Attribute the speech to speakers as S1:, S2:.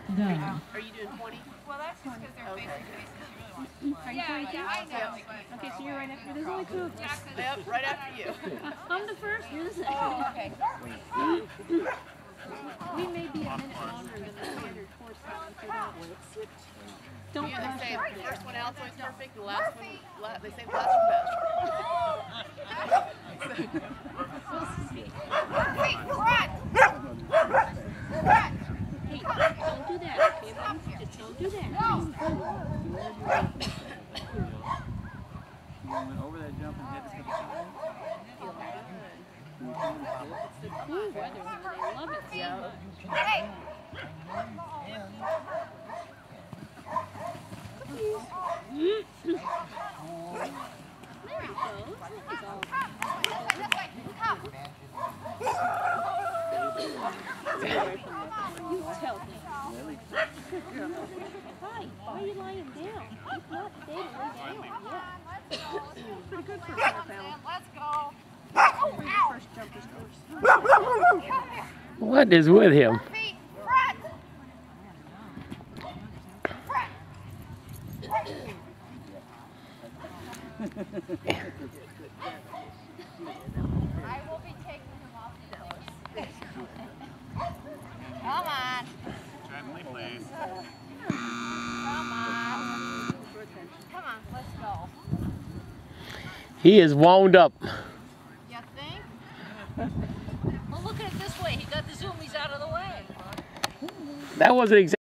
S1: Done.
S2: Are you doing 20?
S3: Well, that's just because they're basically
S1: Are you trying to
S3: I know.
S1: Okay, so you're right after. There's only two of us.
S2: Yep, right after you.
S1: I'm the first, you're the second.
S3: Oh, okay.
S1: We may be a minute longer than the standard course time for that one. Don't
S2: They
S1: rush
S2: say
S1: it.
S2: the first one out's always perfect, and the last one, they say the last one best.
S3: Murphy, run!
S1: Hey, don't do that, okay, buddy? Just don't do that.
S4: You went over that jump and hit it to the side.
S1: It's the cool weather, and they love it so much.
S3: Hey!
S1: There he goes. Look, he's all... You tell him. Good girl. Hi, why are you lying down? Keep not stay lay down. Yeah. Pretty good for a 4-pound.
S3: Let's go.
S1: First jump is first.
S5: What is with him?
S3: Murphy, front! Front! I will be taking him off the course. Come on.
S4: Gently, please.
S3: Come on. Come on, let's go.
S5: He is wound up.
S3: You think?
S1: Well, look at it this way. He got the zoomies out of the way.
S5: That wasn't exactly.